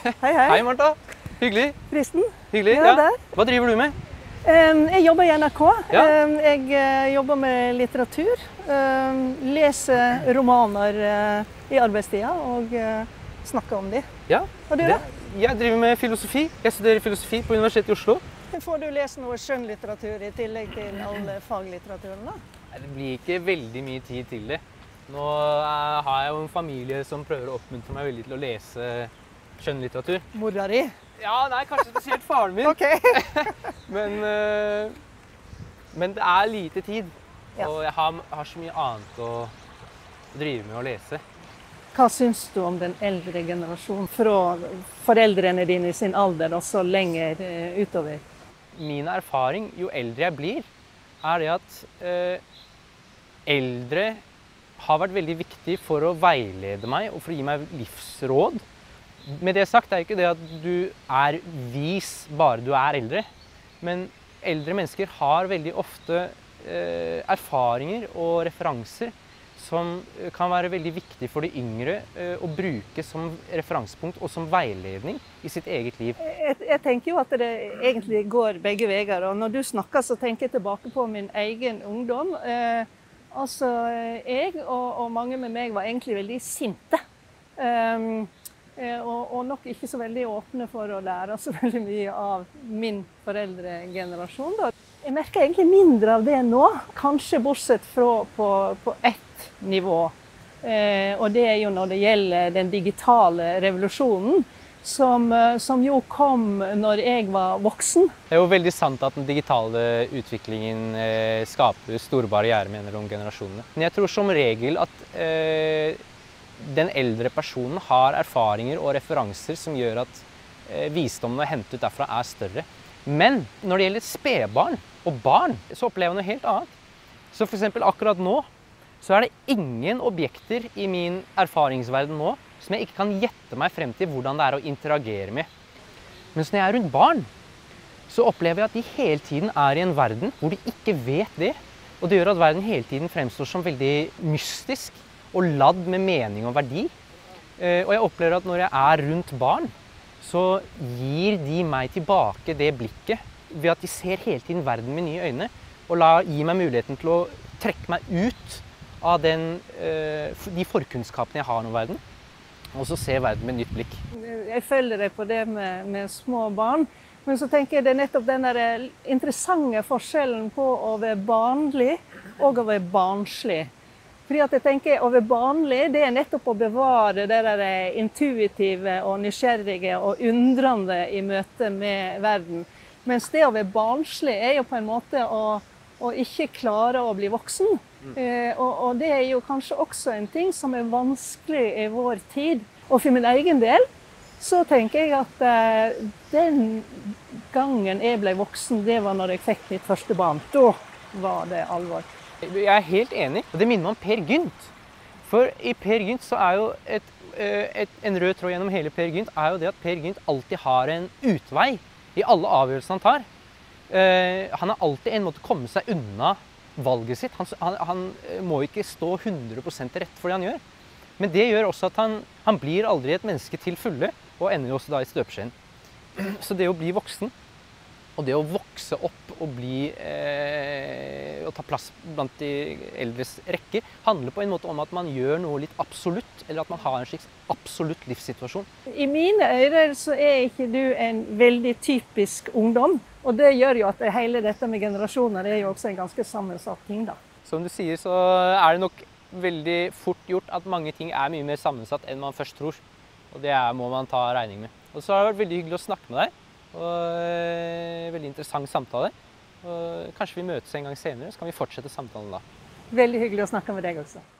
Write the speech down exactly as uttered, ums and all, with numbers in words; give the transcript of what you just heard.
Hei, hei. Hei, Martha. Hyggelig. Kristen. Hyggelig, Ja, ja. der. Hva driver du med? Um, jeg jobber i N R K. Ja. Um, jeg uh, jobber med litteratur. Um, leser romaner uh, i arbeidstida og uh, snakker om dem. Ja, Og du det, da? jeg driver med filosofi. Jeg studerer filosofi på Universitetet i Oslo. Får du lese noe skjønnlitteratur i tillegg til alle faglitteraturen da? Nei, det blir ikke veldig mye tid til det. Nå eh, har jeg jo en familie som prøver å oppmuntre meg veldig til å lese skjønnlitteratur. Mora di? Ja, nei, kanskje spesielt faren min. Ok. Men, eh, men det er lite tid. Ja. Og jeg har, har så mye annet å drive med å lese. Hva syns du om den eldre generasjonen fra foreldrene dine i sin alder og så lenger uh, utover? Min erfaring, jo eldre jeg blir, er det at eh, eldre har vært veldig viktig for å veilede meg og for å gi meg livsråd. Med det sagt er ikke det at du er vis bare du er eldre, men eldre mennesker har veldig ofte eh, erfaringer og referanser som kan være veldig viktig for de yngre eh, å bruke som referansepunkt og som veiledning i sitt eget liv. Jeg, jeg tenker jo at det egentlig går begge veier, og når du snakker så tenker jeg tilbake på min egen ungdom. Eh, altså, jeg og, og mange med meg var egentlig veldig sinte. Um, og, og nok ikke så veldig åpne for å lære så veldig mye av min foreldregenerasjon. Da. Jeg merker egentlig mindre av det nå, kanskje bortsett fra på, på ett nivå. Eh, og det er jo når det gjelder den digitale revolusjonen, som, som jo kom når jeg var voksen. Det er jo veldig sant at den digitale utviklingen eh, skaper store barrierer mellom generasjonene. Men jeg tror som regel at eh, den eldre personen har erfaringer og referanser som gjør at eh, visdommen å hente ut derfra er større. Men når det gjelder spedbarn og barn, så opplever jeg noe helt annet. Så for eksempel akkurat nå, så er det ingen objekter i min erfaringsverden nå som jeg ikke kan gjette meg frem til hvordan det er å interagere med. Mens når jeg er rundt barn, så opplever jeg at de hele tiden er i en verden hvor de ikke vet det. Og det gjør at verden hele tiden fremstår som veldig mystisk og ladd med mening og verdi. Og jeg opplever at når jeg er rundt barn, så gir de meg tilbake det blikket ved at de ser hele tiden verden med nye øyne, og la, gir meg muligheten til å trekke meg ut av den, de forkunnskapene jeg har om verden, og så se verden med nytt blikk. Jeg følger deg på det med, med små barn, men så tenker jeg det er nettopp den der interessante forskjellen på å være barnlig og å være barnslig. Fordi at jeg tenker å være barnlig, det er nettopp å bevare det der intuitive og nysgjerrige og undrende i møte med verden. Mens det å være barnslig er jo på en måte å, å ikke klare å bli voksen. Mm. Eh, og, og det er jo kanskje også en ting som er vanskelig i vår tid. Og for min egen del så tenker jeg at eh, den gangen jeg ble voksen, det var når jeg fikk mitt første barn. Da var det alvor. Jeg er helt enig, og det minner meg om Per Gynt. For i Per Gynt så er jo et, et, en rød tråd gjennom hele Per Gynt er jo det at Per Gynt alltid har en utvei i alle avgjørelser han tar. Uh, han har alltid en måte å komme seg unna valget sitt. Han, han, han må ikke stå hundre prosent rett for det han gjør. Men det gjør også at han, han blir aldri et menneske til fulle, og ender jo også da i støpeskjeen. Så det å bli voksen, og det å vokse opp og bli, eh, og ta plass blant de eldres rekker, handler på en måte om at man gjør noe litt absolutt, eller at man har en slik absolutt livssituasjon. I mine øyne så er ikke du en veldig typisk ungdom, og det gjør jo at hele dette med generasjoner er jo også en ganske sammensatt ting da. Som du sier, så er det nok veldig fort gjort at mange ting er mye mer sammensatt enn man først tror. Og det er, må man ta regning med. Og så har det vært veldig hyggelig å snakke med deg. Og øh, veldig interessant samtale. Og kanskje vi møtes en gang senere, så kan vi fortsette samtalen da. Veldig hyggelig å snakke med deg også.